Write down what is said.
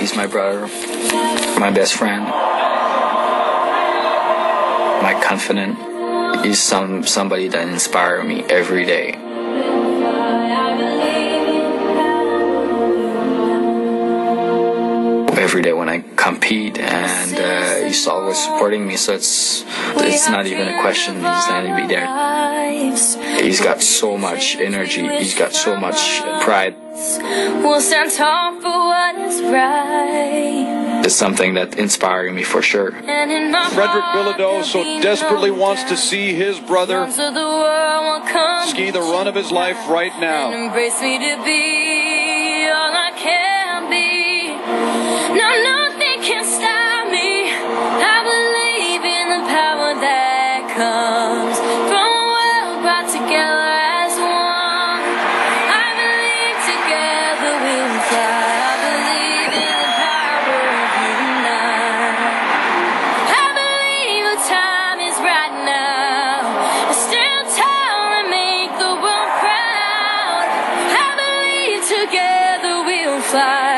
He's my brother, my best friend, my confidant. He's somebody that inspires me every day. Every day when I compete, and he's always supporting me, so it's not even a question. He's going to be there. He's got so much energy. He's got so much pride. We'll stand tall for what is right. It's something that inspires me for sure. Frederick Bilodeau so desperately wants to see his brother ski the run of his life right now. Embrace me to be all I can be. No, nothing can stop me. I believe in the power that comes from a world brought together as one. I believe together we'll fly. I believe in the power of you and I believe the time is right now. Stand tall and make the world proud. I believe together we'll fly.